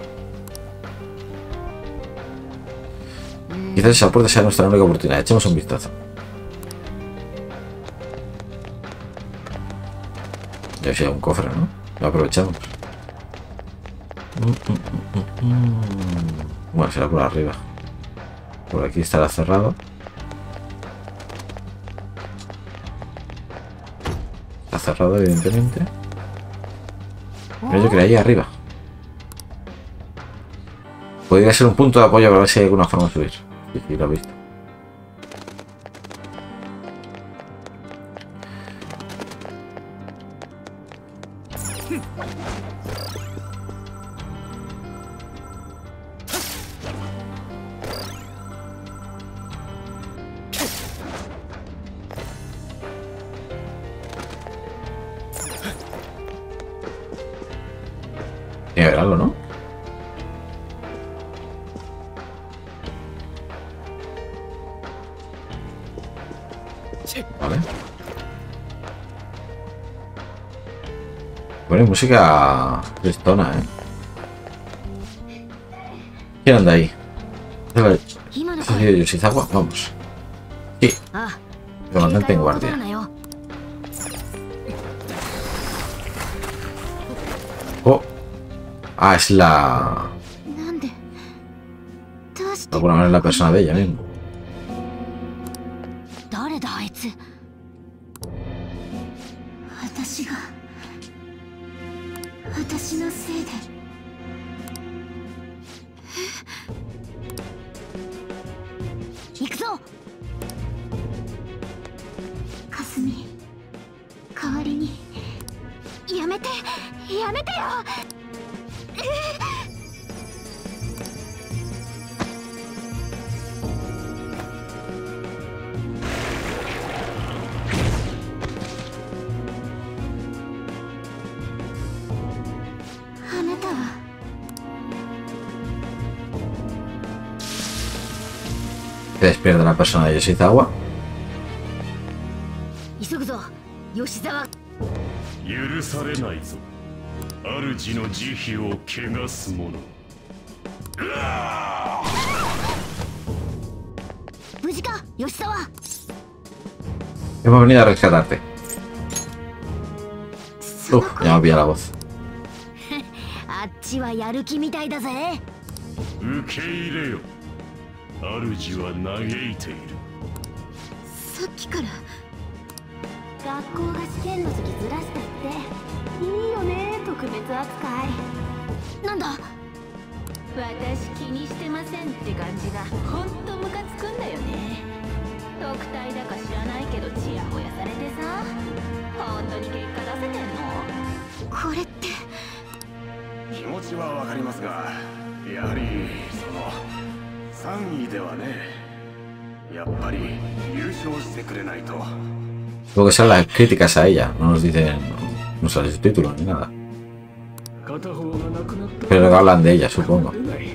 Quizás esa puerta sea nuestra única oportunidad. Echemos un vistazo. Ya sea un cofre, ¿no? Lo aprovechamos. Bueno, será por arriba. Por aquí estará cerrado. Está cerrado, evidentemente. Pero yo creo ahí arriba. Podría ser un punto de apoyo para ver si hay alguna forma de subir. Sí, sí, lo he visto. Tiene que haber algo, ¿no? Pone música tristona, ¿Quién anda ahí? ¿Es el Yoshizawa? Vamos. Sí. Comandante en guardia. Oh. Ah, es la... De alguna manera la persona de ella mismo. Se despierta la persona de Yoshizawa. 急ぐぞ吉沢。 許されないぞ。主の慈悲を汚す者。 無事か吉沢。 Hemos venido a rescatarte. Ya me pilla la voz. あっちはやる気みたいだぜ。 受け入れよ。主は嘆いている。 さっきから学校が試験の時ずらしたっていいよね、特別扱い。 なんだ私気にしてませんって感じがほんとムカつくんだよね。特待だか知らないけどチヤホヤされてさ、本当に結果出せてんの？ これって気持ちはわかりますが、やはりその3位ではね、やっぱり優勝してくれないと。 Supongo que son las críticas a ella, no nos dicen, no sale su título ni nada. Pero hablan de ella, supongo.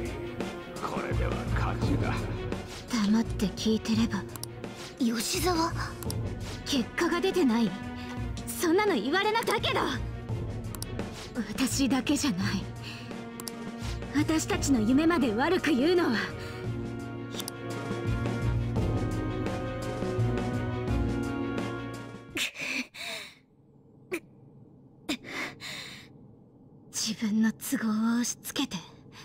黙って聞いてれば。吉沢結果が出てない。そんなの言われなだけだ。私だけじゃない。私たちの夢まで悪く言うのは自分の都合を押し付けて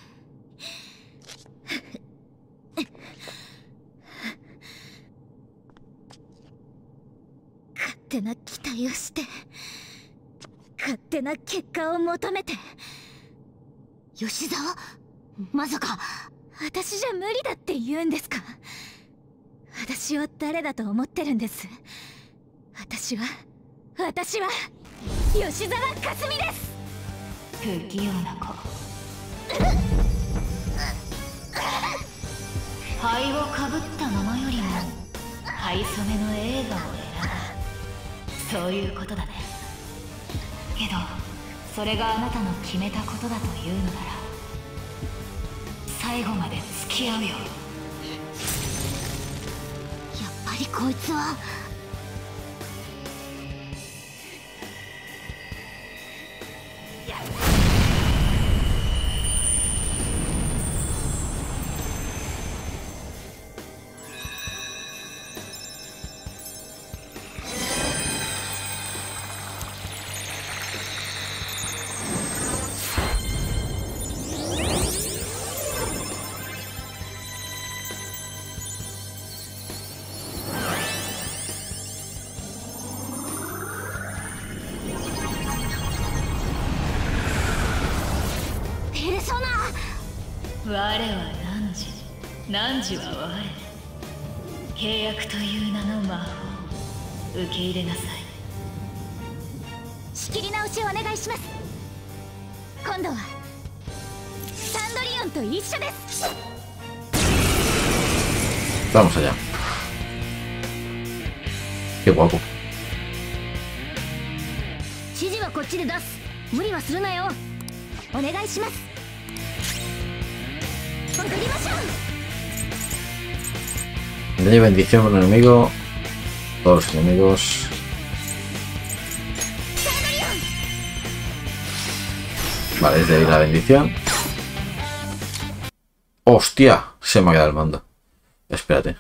勝手な期待をして勝手な結果を求めて。吉沢まさか私じゃ無理だって言うんですか？私を誰だと思ってるんです？私は吉沢かすみです。 不器用な子。灰をかぶったままよりも灰染めの映画を選ぶ。そういうことだね。けどそれがあなたの決めたことだというのなら最後まで付き合うよ。やっぱりこいつは我は汝は我。契約という名の魔法、受け入れなさい。 仕切り直しお願いします。今度はサンドリオンと一緒です。 Vamos allá. Qué guapo. 指示はこっちで出す。無理はするなよ。お願いします。 Daño y bendición por un enemigo. Todos los enemigos. Vale, es de ahí la bendición. ¡Hostia! Se me ha quedado el mando. Espérate.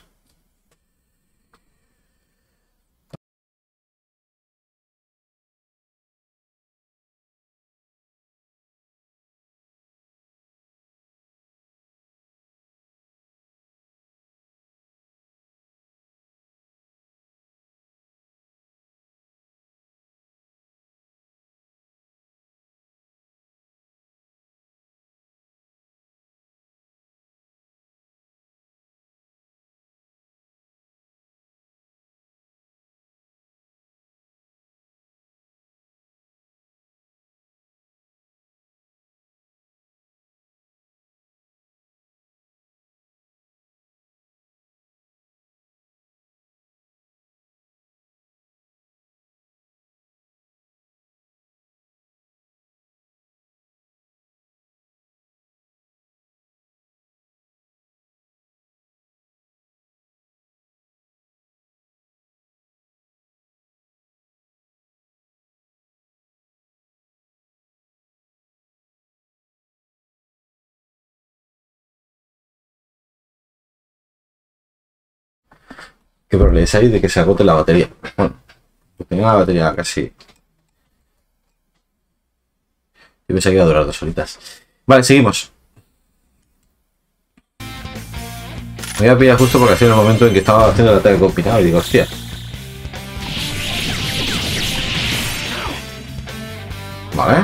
¿Qué problema es ahí de que se agote la batería? Bueno, que tenga la batería casi. Yo pensé que iba a durar 2 horitas. Vale, seguimos. Me voy a pillar justo porque ha sido el momento en que estaba haciendo el ataque combinado y digo, hostia. Vale.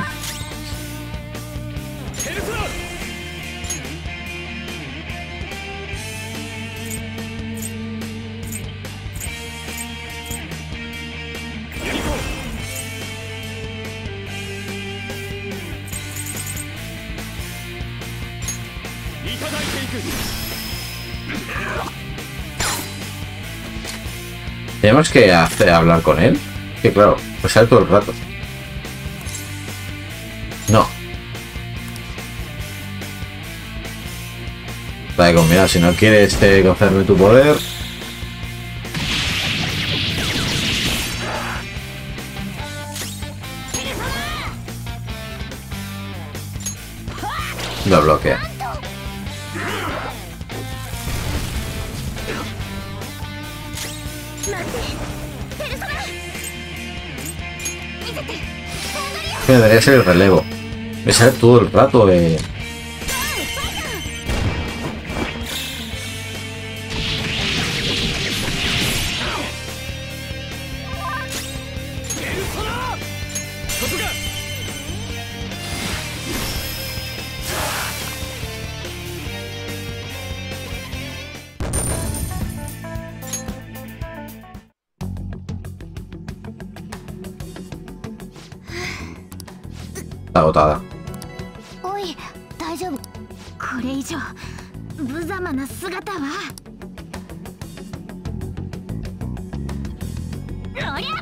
Tenemos que hablar con él. Que claro, pues sale todo el rato. No. Vale, mira, si no quieres concederme tu poder. Lo bloquea. Debería ser el relevo. Me sale todo el rato. Agotada. おい、大丈夫。これ以上無様な姿は。おりゃ。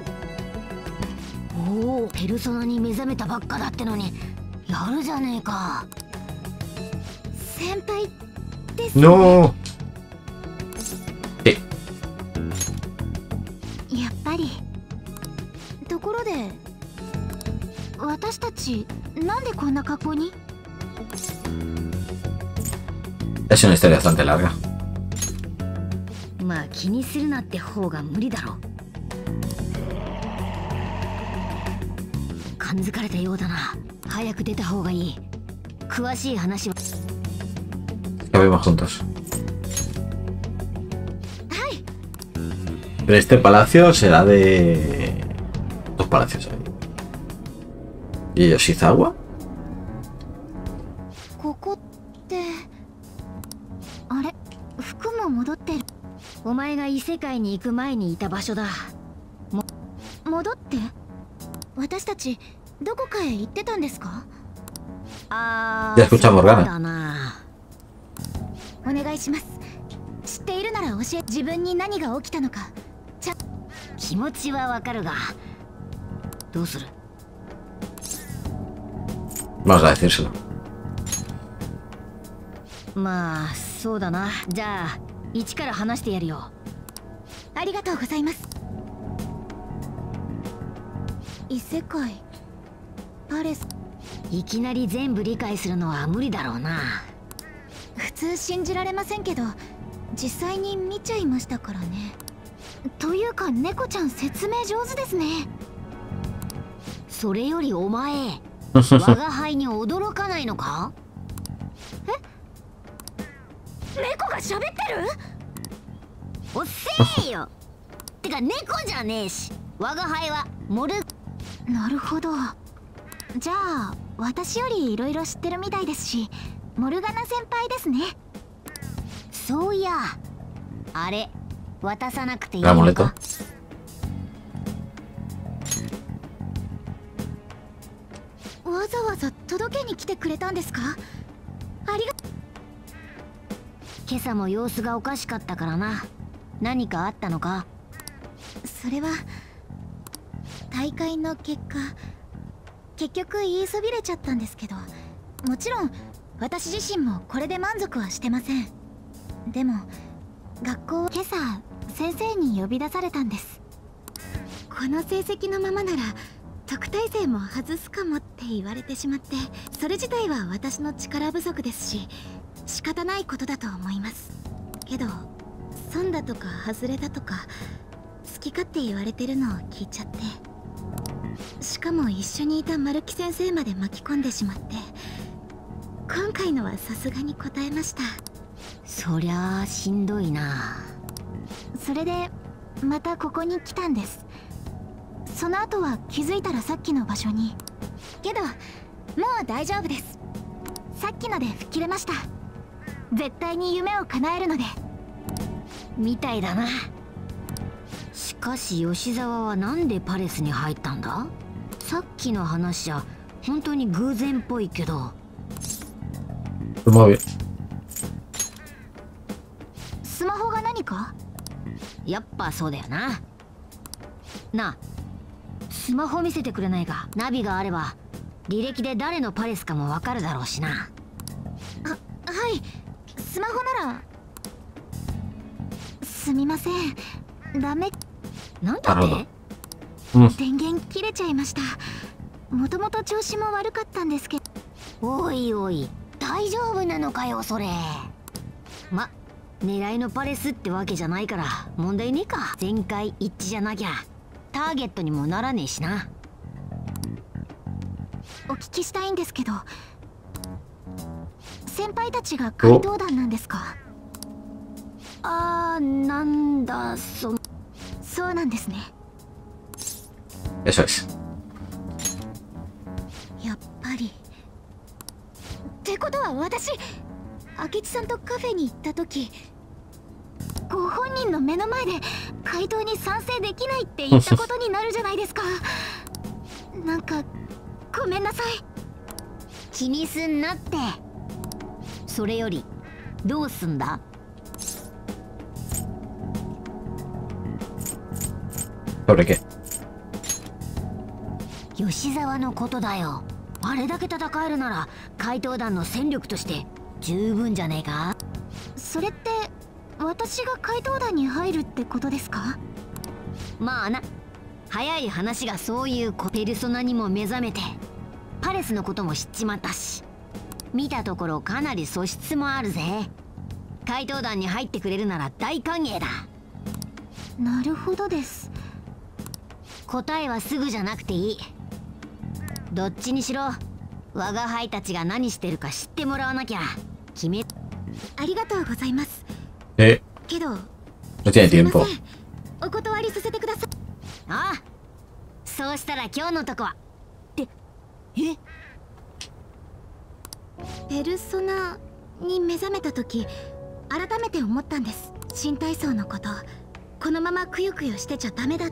おお、ペルソナに目覚めたばっかだってのにやるじゃねえか。先輩です。 No。 やっぱり。ところで。私たちなんでこんな格好に？ Es una historia bastante larga. まあ気にするなって方が無理だろう。感づかれたようだな。早く出た方がいい。詳しい話は。 Acabemos juntos. はい。 Pero este palacio será de 2 palacios ahí. ¿Y Yoshizawa? ここってあれ、服も戻ってる。お前が異世界に行く前にいた場所だ。戻って？私たちどこかへ行ってたんですか？ああ、 Ya escucha Morgana. お願いします。知っているなら教え。自分に何が起きたのか。気持ちはわかるが、どうする？ Vamos a decírselo. まあそうだな。じゃあ一から話してやるよ。ありがとうございます。異世界パレスいきなり全部理解するのは無理だろうな。 普通信じられませんけど、実際に見ちゃいましたからね。というか猫ちゃん説明上手ですね。 それよりお前我が輩に驚かないのか？ 猫が喋ってる？ おっせーよてか猫じゃねえし、我が輩はモル。 なるほど。じゃあ私よりいろいろ知ってるみたいですし、モルガナ先輩ですね。 そういや、あれ渡さなくていいのか？ わざわざ届けに来てくれたんですか？ありが。 今朝も様子がおかしかったからな。何かあったのか？ それは大会の結果、結局言いそびれちゃったんですけど、もちろん私自身もこれで満足はしてません。でも学校、今朝先生に呼び出されたんです。この成績のままなら特待生も外すかもって言われてしまって、それ自体は私の力不足ですし仕方ないことだと思います。けど損だとか外れだとか好き勝手言われてるのを聞いちゃって、しかも一緒にいた丸木先生まで巻き込んでしまって、今回のはさすがに答えました。 そりゃあしんどいな。 それでまたここに来たんです。その後は気づいたらさっきの場所に。けどもう大丈夫です。さっきので吹っ切れました。絶対に夢を叶えるので。 みたいだな。しかし吉沢はなんでパレスに入ったんだ？さっきの話じゃ本当に偶然っぽいけど。 スマホが何か？ やっぱそうだよな。なあ、スマホ見せてくれないか？ナビがあれば履歴で誰のパレスかもわかるだろうしな。 はい、スマホなら。すみません、ダメ。 なんだって？ 電源切れちゃいました。もともと調子も悪かったんですけど。 おいおい、大丈夫なのかよそれ。ま、狙いのパレスってわけじゃないから問題ねえか。全会一致じゃなきゃターゲットにもならねえしな。 お聞きしたいんですけど、先輩たちが怪盗団なんですか？ なんだそうなんですね。 Eso es。 やっぱり。ってことは私、明智さんとカフェに行った時、ご本人の目の前で怪盗に賛成できないって言ったことになるじゃないですか。なんかごめんなさい。 気にすんなって。それよりどうすんだ ¿Sobre qué? 吉沢のことだよ。あれだけ戦えるなら怪盗団の戦力として十分じゃねえか。 それって私が怪盗団に入るってことですか？ まあな。早い話がそういうペルソナにも目覚めてパレスのことも知っちまったし、見たところかなり素質もあるぜ。怪盗団に入ってくれるなら大歓迎だ。 なるほどです。 答えはすぐじゃなくていい。どっちにしろ我が輩たちが何してるか知ってもらわなきゃ。決め。 ありがとうございます。 けど no tiene tiempo。 お断りさせてください。 ああ、そうしたら今日のとこは。 ペルソナに目覚めた時改めて思ったんです。新体操のこと、このままくよくよしてちゃダメだって。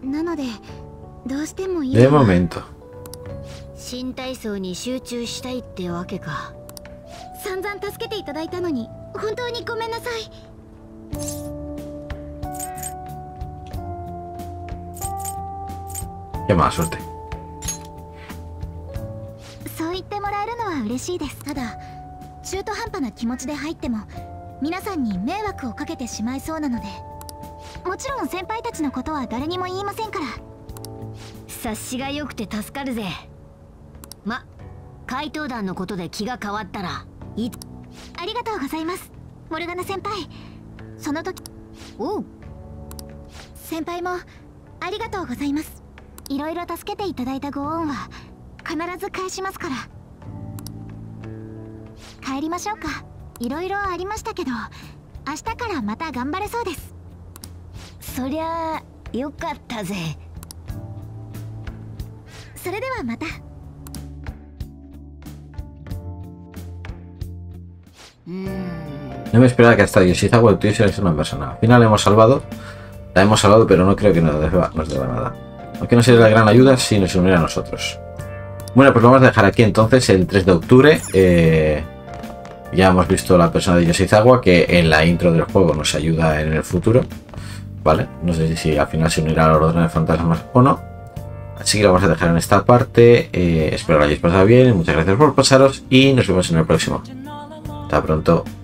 なのでどうしてもでmomento。 新体操に集中したいってわけか。 散々助けていただいたのに本当にごめんなさい。 Qué mala suerte。 そう言ってもらえるのは嬉しいです。ただ中途半端な気持ちで入っても皆さんに迷惑をかけてしまいそうなので、もちろん先輩たちのことは誰にも言いませんから。 察しが良くて助かるぜ。 ま、怪盗団のことで気が変わったらいつ。ありがとうございます、モルガナ先輩。その時。おう。先輩もありがとうございます。いろいろ助けていただいたご恩は必ず返しますから。帰りましょうか。いろいろありましたけど明日からまた頑張れそうです。そりゃあよかったぜ。それではまた。 No me esperaba que hasta Yoshizawa tuviese una persona. Al final hemos salvado. La hemos salvado, pero no creo que nos deba nada. Aunque no sería de gran ayuda si nos uniera a nosotros. Bueno, pues lo vamos a dejar aquí entonces el 3 de octubre. Ya hemos visto la persona de Yoshizawa que en la intro del juego nos ayuda en el futuro. Vale, no sé si al final se unirá a los órdenes fantasmas o no. Así que lo vamos a dejar en esta parte. Espero que lo hayáis pasado bien. Muchas gracias por pasaros y nos vemos en el próximo. Hasta pronto.